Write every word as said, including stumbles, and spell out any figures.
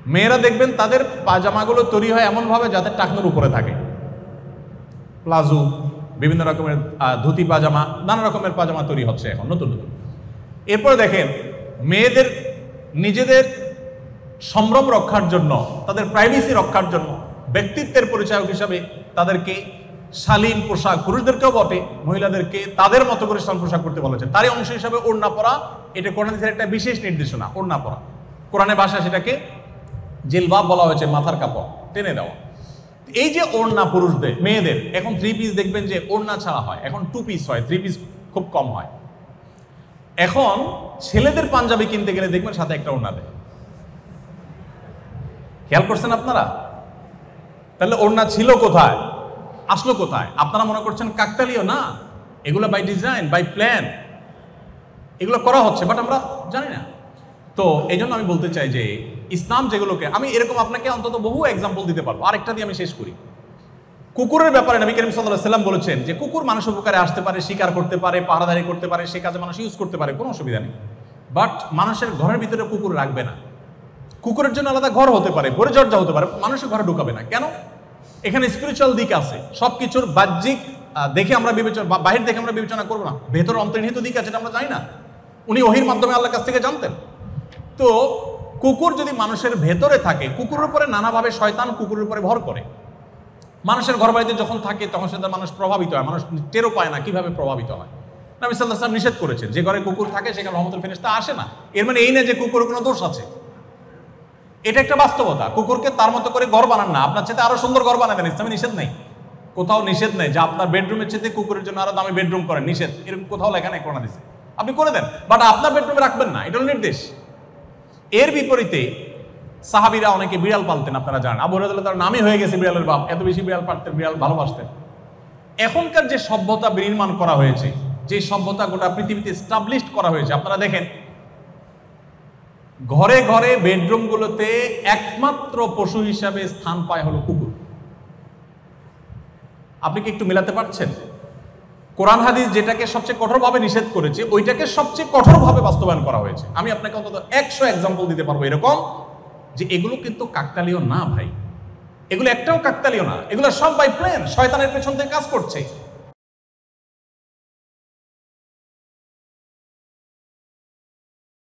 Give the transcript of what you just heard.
মেয়েরা দেখবেন তাদের পাজামাগুলো তৈরি হয় এমনভাবে যাতে টাকনোর উপরে থাকে, প্লাজো, বিভিন্ন রকমের ধুতি পাজামা, নানা রকমের পাজামা তৈরি হচ্ছে এখন নতুন নতুন। এরপরে দেখেন মেয়েদের নিজেদের সম্ভ্রম রক্ষার জন্য, তাদের প্রাইভেসি রক্ষার জন্য, ব্যক্তিত্বের পরিচায়ক হিসাবে তাদেরকে শালীন পোশাক, পুরুষদেরকেও বটে মহিলাদেরকে তাদের মতো করে শালীন পোশাক করতে বলেছে। তারই অংশ হিসাবে ওড়না পরা, এটা কোরআনের একটা বিশেষ নির্দেশনা। ওড়না পরা কোরআনের ভাষায় সেটাকে জিলবাব বলা হয়েছে, মাথার কাপড় টেনে দেওয়া। এই যে ওড়না পুরুষদের, মেয়েদের এখন থ্রি পিস দেখবেন যে ওড়না ছাড়া হয়, এখন টু পিস হয়, থ্রি পিস খুব কম হয়। এখন ছেলেদের পাঞ্জাবি কিনতে গেলে দেখবেন সাথে একটা ওড়না দেয়। খেয়াল করছেন আপনারা? তাহলে ওড়না ছিল কোথায়, আসলো কোথায়? আপনারা মনে করছেন কাকতালীয়? না, এগুলো বাই ডিজাইন, বাই প্ল্যান, এগুলো করা হচ্ছে, বাট আমরা জানি না। তো এই জন্য আমি বলতে চাই যে ইসলাম যেগুলোকে, আমি এরকম আপনাকে অন্তত বহু এক্সাম্পল দিতে পারবো। আরেকটা দিয়ে আমি শেষ করি। কুকুরের ব্যাপারে নবী করিম সাল্লাল্লাহু আলাইহি ওয়াসাল্লাম বলেছেন যে কুকুর মানুষ উপকারে আসতে পারে, শিকার করতে পারে, পাহারাদারি করতে পারে, সে কাজে মানুষ ইউজ করতে পারে, কোনো অসুবিধা নেই। বাট মানুষের ঘরের ভিতরে কুকুর রাখবে না। কুকুরের জন্য আলাদা ঘর হতে পারে, পরিচর্যা হতে পারে, মানুষের ঘরে ঢুকাবে না। কেন? এখানে স্পিরিচুয়াল দিক আছে। সবকিছুর বাহ্যিক দেখে আমরা বিবেচনা, বাহির দেখে আমরা বিবেচনা করবো না, ভেতর অন্তর্নিহিত দিক আছে, এটা আমরা জানি না। উনি ওহীর মাধ্যমে আল্লাহর কাছ থেকে জানতেন। তো কুকুর যদি মানুষের ভেতরে থাকে, কুকুরের উপরে নানাভাবে শয়তান কুকুরের উপরে ভর করে। মানুষের ঘর বাড়িতে যখন থাকে তখন সেটা মানুষ প্রভাবিত হয়, মানুষ টেরও পায় না কিভাবে প্রভাবিত হয়। নবী সাল্লাল্লাহু আলাইহি ওয়াসাল্লাম নিষেধ করেছেন, যে ঘরে কুকুর থাকে সেখানে রহমতুল ফেরেশতা আসে না। এর মানে এই না যে কুকুরের কোনো দোষ আছে, এটা একটা বাস্তবতা। কুকুরকে তার মতো করে ঘর বানান না, আপনার চেয়ে আরো সুন্দর ঘর বানাবেন, ইসলামে নিষেধ নেই, কোথাও নিষেধ নেই যে আপনার বেডরুমের চেয়ে কুকুরের জন্য আরো দামি বেডরুম করেন, নিষেধ এরকম কোথাও লেখা নেই, কোরআন হাদিসে। আপনি করে দেন, বাট আপনার বেডরুমে রাখবেন না, এটা হলো নির্দেশ। এর বিপরীতে সাহাবীরা অনেকে বিড়াল পালতেন, আপনারা জানেন। আবু হুরায়রা তার নামই হয়ে গেছে বিড়ালের বাপ, এত বেশি বিড়াল পালতেন, বিড়াল ভালোবাসতেন। এখনকার যে সভ্যতা বিনির্মাণ করা হয়েছে, যে সভ্যতা গোটা পৃথিবীতে এস্টাবলিশড করা হয়েছে, আপনারা দেখেন ঘরে ঘরে বেডরুমগুলোতে একমাত্র পশু হিসাবে স্থান পায় হলো কুকুর। আপনি কি একটু মেলাতে পারছেন? কোরআন হাদিস যেটাকে সবচেয়ে কঠোরভাবে নিষেধ করেছে, ওইটাকে সবচেয়ে কঠোরভাবে বাস্তবায়ন করা হয়েছে। আমি আপনাকে অন্তত একশো এক্সাম্পল দিতে পারবো এরকম, যে এগুলো কিন্তু কাকতালীয় না ভাই, এগুলো একটাও কাকতালীয় না, এগুলো সব বাই প্ল্যান, শয়তানের পেছন থেকে কাজ করছে।